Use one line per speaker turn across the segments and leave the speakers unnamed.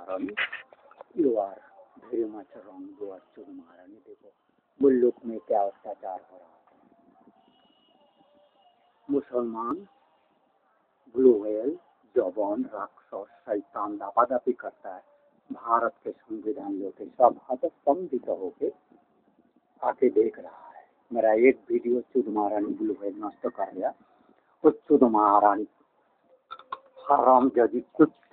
महारानी, you are very much wrong, you are चुद महारानी। देखो मुल्क में क्या अत्याचार हो रहा है। मुसलमान रोल, जवान, राक्षस, शैतान दापादापी करता है। भारत के संविधान लोग सब हतस्तंभित होके आके देख रहा है। मेरा एक वीडियो चुद महारानी ब्लू व्हेल नष्ट कर दिया। उस चुद महारानी हराम जदी कुत्ती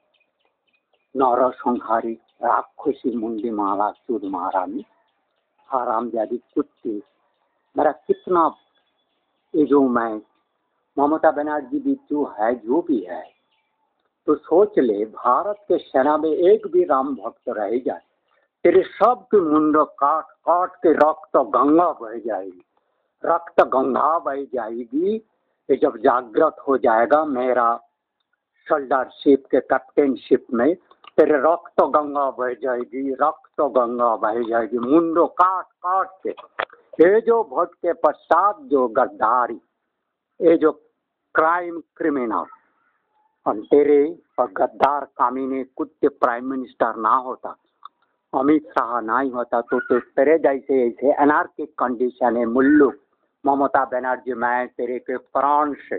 नरसंहारी राक्षसी मुंडी माला चुद महारानी हराम जदी कुत्ती। मेरा कितना ये जो मैं ममता बनर्जी भी जो है जो भी है, तो सोच ले भारत के सेना में एक भी राम भक्त रह जाए, तेरे सब के मुंड काट काट के रक्त गंगा बह जाएगी, रक्त गंगा बह जाएगी। ये जब जागृत हो जाएगा मेरा सोल्डरशिप के कैप्टनशिप में, तेरे रक्त गंगा बह जाएगी, रक्त गंगा बह जाएगी, मुंडो काट काट के। ये जो भोट के पश्चात जो गद्दारी, ये जो क्राइम क्रिमिनल और तेरे और गद्दार कामीने कुत्ते प्राइम मिनिस्टर ना होता, अमित शाह नहीं होता, तो तेरे जैसे ऐसे अनार्किक कंडीशन है मुल्लुक। ममता बनर्जी मैं तेरे के प्राण से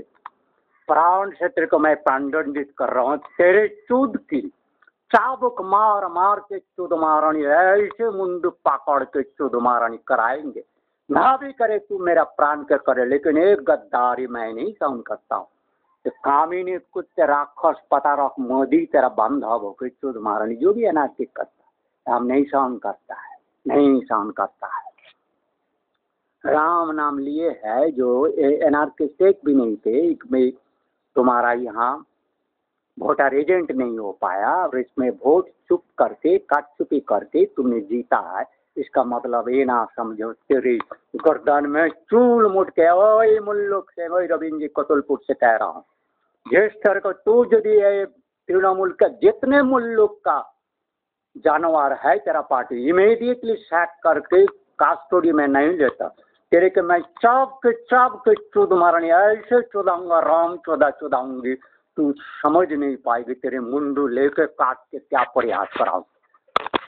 तेरे को मैं प्राणदंडित कर रहा हूँ। तेरे चूद की चाबुक मार मार के चुद महारानी ऐसे मुंड पकड़ के चुद महारानी कराएंगे। ना भी करे तू मेरा प्राण के करे, लेकिन एक गद्दारी मैं नहीं सहन करता हूँ। तो कामिनी कुत्ते राक्षस पता रख मोदी तेरा बांधव होकर चुद महारानी जो भी अनार्किक करता है हम नहीं सहन करता है, नहीं सहन करता है। राम नाम लिए है जो एनार्किस्टिक भी नहीं थे, में तुम्हारा यहाँ वोटर एजेंट नहीं हो पाया और इसमें वोट चुप करके काटचुपी करके तुमने जीता है। इसका मतलब ये ना समझो तेरी गर्दन में चूल मुट के वही मुल्लुक से वही रविंद्र जी कतुलपुर से कह रहा हूँ, जिस तरह को तू यदि तृणमूल का जितने मुल्लुक का जानवर है तेरा पार्टी इमीडिएटली सैक करके कास्टोडी में नहीं लेता, तेरे के मैं चाप के चुद मारनी ऐसे चुदाऊंगा, राम चुदाऊंगी, तू समझ नहीं पाएगी। तेरे मुंडू लेके काट के क्या प्रयास कराऊं।